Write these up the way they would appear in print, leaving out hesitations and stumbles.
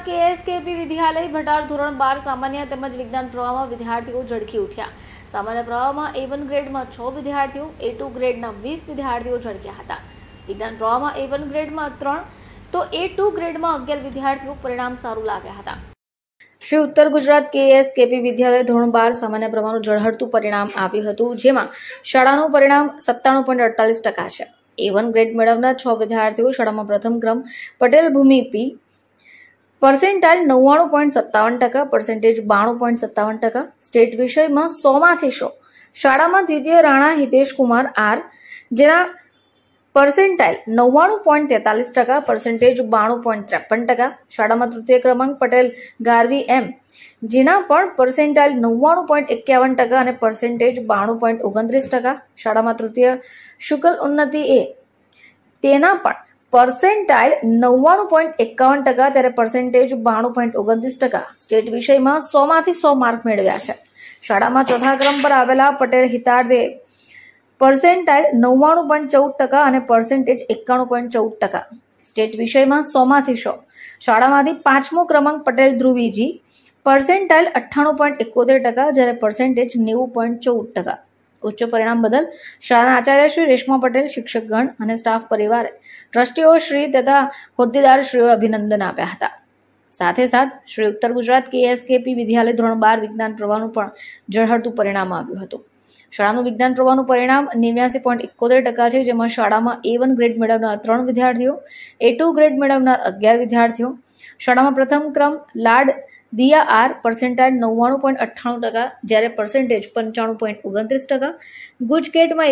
KSKP વિદ્યાલય ભટાર ધોરણ 12 સામાન્ય તેમજ વિજ્ઞાન પ્રવાહમાં વિદ્યાર્થીઓ ઝળકી ઉઠ્યા। સામાન્ય પ્રવાહમાં A1 ગ્રેડમાં 6 વિદ્યાર્થીઓ, A2 ગ્રેડના 20 વિદ્યાર્થીઓ ઝળક્યા હતા। વિજ્ઞાન પ્રવાહમાં A1 ગ્રેડમાં 3 તો A2 ગ્રેડમાં 11 વિદ્યાર્થીઓ પરિણામ સારું લાવ્યા હતા। શ્રી ઉત્તર ગુજરાત KSKP વિદ્યાલય ધોરણ 12 સામાન્ય પ્રવાહનું ઝળહળતું પરિણામ આવ્યું હતું, જેમાં શાળાનું પરિણામ 97.48% છે। A1 ગ્રેડ મેળવનાર 6 વિદ્યાર્થીઓ શાળામાં પ્રથમ ક્રમ Patel Bhumi P, percentile 99.57%, percentage 92.57%, state વિષયમાં 100 માંથી 100, શાળામાં દ્વિતીય રાણા હિતેશ કુમાર R, જેના પર્સેન્ટાઇલ 99.43%, પર્સેન્ટેજ 92.53%, શાળામાં તૃતીય ક્રમાંક પટેલ ગારવી M, જેના પણ પર્સેન્ટાઇલ 99.51% અને પર્સેન્ટેજ 92.29%, શાળામાં તૃતીય શુકલ ઉન્નતિ A, તેના પણ પર્સેન્ટાઇલ 99.51%, ત્યારે પર્સેન્ટેજ 92.29%, સ્ટેટ વિષયમાં 100 માંથી 100 માર્ક મેળવ્યા છે। શાળામાં ચોથા ક્રમ પર આવેલા પટેલ હિતાર્દે પર્સેન્ટાઇલ 99.14% અને પર્સેન્ટેજ 91.14%, સ્ટેટ વિષયમાં 100 માંથી 100, શાળામાંથી પાંચમો ક્રમાંક પટેલ ધ્રુવીજી, પર્સેન્ટાઇલ 98.71%, જ્યારે પર્સેન્ટેજ 90.14%। ઉચ્ચ પરિણામ બદલ શાળાના આચાર્ય શ્રી રેશમા પટેલ, શિક્ષકગણ અને સ્ટાફ પરિવારે ટ્રસ્ટીઓ શ્રી તથા હોદ્દેદારશ્રીઓએ અભિનંદન આપ્યા હતા। સાથે શ્રી ઉત્તર ગુજરાત KSKP વિદ્યાલય ધોરણ 12 વિજ્ઞાન પ્રવાહનું પણ ઝળહળતું પરિણામ આવ્યું હતું। શાળાનું વિજ્ઞાન પ્રવાહનું પરિણામ 89.71% છે, જેમાં શાળામાં A1 ગ્રેડ મેળવનાર 3 વિદ્યાર્થીઓ, A2 ગ્રેડ મેળવનાર 11 વિદ્યાર્થીઓ, શાળામાં પ્રથમ ક્રમ લાડ દિયા R, પર્સેન્ટાઇલ 99.98%, જ્યારે પર્સેન્ટેજ 95.29%, ગુજકેટમાં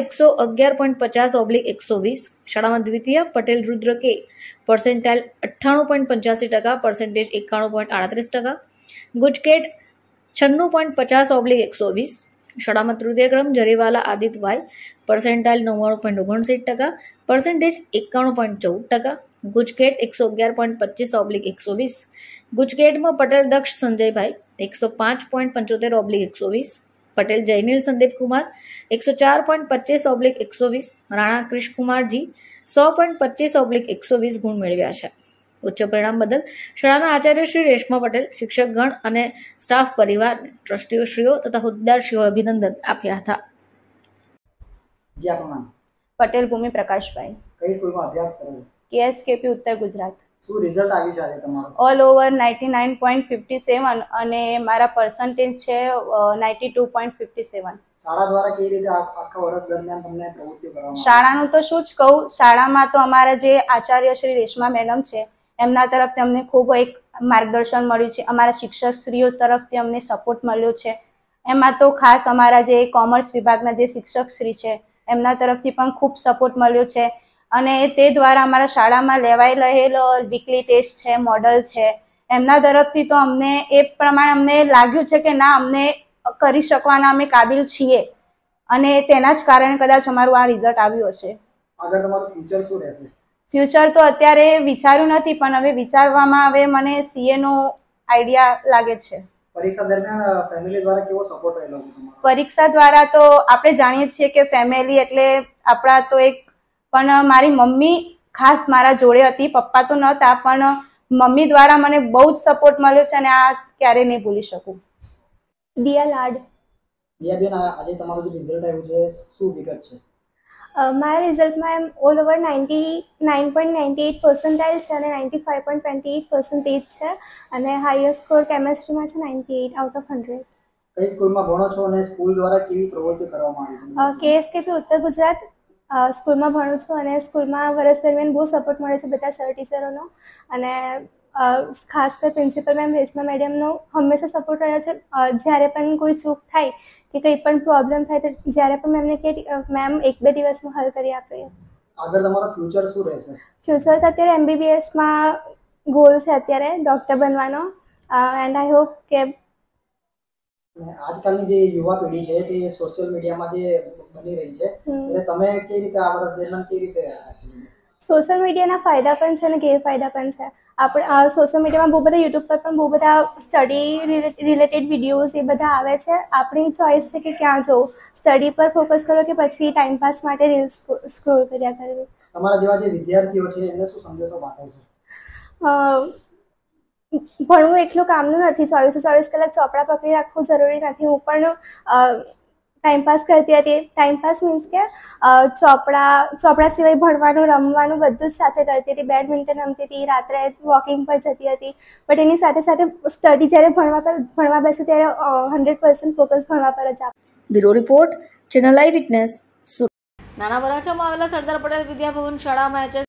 111.50/120, શાળામાં દ્વિતીય Patel Rudra K, percentile 98.85%, percentage 91.38%, GUJCET 96.50/120, શાળામાં તૃતીય ક્રમ Jariwala Aditya Y, percentile 99.59%, percentage 91.14%, GUJCET 111.25/120, ગુજકેટમાં પટેલ દક્ષ સંજયભાઈ 105.75/120, પટેલ જયનીલ સંદીપ કુમાર 104.25/120, રાણા ક્રિશકુમારજી 100.25/120 ગુણ મેળવ્યા છે। ઉચ્ચ પરિણામ બદલ શાળાના આચાર્ય શ્રી રેશમા પટેલ, શિક્ષકગણ અને સ્ટાફ પરિવારને ટ્રસ્ટીઓશ્રીઓ તથા હોદ્દેદારશ્રીઓએ અભિનંદન આપ્યા હતા। પટેલ ભૂમિ પ્રકાશભાઈ, કઈ સ્કૂલમાં અભ્યાસ કરો છો? KSKP ઉત્તર ગુજરાત। શું રિઝલ્ટ આવ્યું છે આજે તમારું? ઓલ ઓવર 99.57 અને મારા પર્સન્ટેજ છે 92.57। શાળા દ્વારા કેવી રીતે આખા વર્ષ દરમિયાન તમને પ્રવૃત્તિઓ કરવામાં? શાળાનું તો શું જ કહું, શાળામાં તો અમારા જે આચાર્ય શ્રી રેશમા મેડમ છે એમના તરફથી અમને ખૂબ એક માર્ગદર્શન મળ્યું છે, અમારા શિક્ષકશ્રીઓ તરફથી અમને સપોર્ટ મળ્યો છે। એમાં તો ખાસ અમારા જે કોમર્સ વિભાગના જે શિક્ષકશ્રી છે એમના તરફથી પણ ખૂબ સપોર્ટ મળ્યો છે, અને તે દ્વારા અમારા શાળામાં લેવાઈ રહેલો વીકલી ટેસ્ટ છે, મોડલ છે, એમના તરફથી તો અમને એ પ્રમાણે અમને લાગ્યું છે કે ના, અમને કરી શકવાના અમે કાબિલ છીએ, અને તેના જ કારણે કદાચ અમારું આ રિઝલ્ટ આવ્યું હશે। આગળ તમારું ફ્યુચર શું રહેશે? ફ્યુચર તો અત્યારે વિચાર્યું નથી, પણ હવે વિચારવામાં હવે મને CA નો આઈડિયા લાગે છે। પરીક્ષા દરમિયાન ફેમિલી દ્વારા કેવો સપોર્ટ રહેલો? પરીક્ષા દ્વારા તો આપણે જાણીએ છીએ કે ફેમિલી એટલે આપણા તો એક, પણ મારી મમ્મી ખાસ મારા જોડે હતી, પપ્પા તો નહોતા, પણ મમ્મી દ્વારા મને બહુ જ સપોર્ટ મળ્યો છે, અને આ ક્યારેય નહીં ભૂલી શકું। દિયા લાડ। દિયાબેન, આજે તમારું જે રિઝલ્ટ આવ્યું છે શું વિગત છે? મારા રિઝલ્ટમાં એમ ઓલ ઓવર 99.98 પર્સન્ટાઇલ છે અને 95.28% છે, અને હાઈએસ્ટ સ્કોર કેમેસ્ટ્રીમાં છે 98 આઉટ ઓફ 100। કઈ સ્કૂલમાં ભણો છો અને સ્કૂલ દ્વારા કેવી પ્રવૃત્તિ કરવામાં આવી છે? KSKP ઉત્તર ગુજરાત સ્કૂલમાં ભણું છું, અને સ્કૂલમાં વર્ષ દરમિયાન બહુ સપોર્ટ મળે છે બધા સર ટીચરોનો, અને ખાસ કરી પ્રિન્સિપલ મેમ રેશમા મેડમનો હંમેશા સપોર્ટ રહ્યો છે। જ્યારે પણ કોઈ ચૂક થાય કે કંઈ પણ પ્રોબ્લેમ થાય તો જ્યારે પણ મેમને કે મેમ 1-2 દિવસમાં હલ કરી આપે। આગળ તમારો ફ્યુચર શું રહેશે? ફ્યુચર તો અત્યારે MBBSમાં ગોલ છે, અત્યારે ડૉક્ટર બનવાનો, એન્ડ આઈ હોપ કે આજકાલની જે યુવા પેઢી છે તે સોશિયલ મીડિયામાં જે બની રહી છે, એટલે તમે કેવી રીતે આ વર્ષ દરમિયાન કેવી રીતે? સોશિયલ મીડિયાના ફાયદા પણ છે અને ગેરફાયદા પણ છે। આપણે સોશિયલ મીડિયામાં બહુ બધા યુટ્યુબ પર પણ બહુ બધા સ્ટડી રિલેટેડ વિડીયોઝ એ બધા આવે છે, આપણી ચોઈસ છે કે ક્યાં જવું, સ્ટડી પર ફોકસ કરો કે પછી ટાઈમપાસ માટે રીલ્સ સ્ક્રોલ કર્યા કરવી। તમારા જેવા જે વિદ્યાર્થીઓ છે એમને શું સંદેશો પાઠવશો? ભણવું એકલું કામનું નથી. 24 કલાક ચોપડા પકડી રાખવું જરૂરી નથી. હું પણ ટાઈમપાસ કરતી હતી. ટાઈમપાસ મીન્સ કે ચોપડા સિવાય ભણવાનું, રમવાનું બધું જ સાથે કરતી હતી. બેડમિન્ટન રમતી હતી, રાત્રે વોકિંગ પર જતી હતી. બટ એની સાથે સાથે સ્ટડી જ્યારે ભણવા બેસું ત્યારે 100% ફોકસ ભણવા પર જ આપું. Bureau report, channel live witness. નાના વરાછામાં આવેલા સરદાર પટેલ વિદ્યાભવન શાળામાં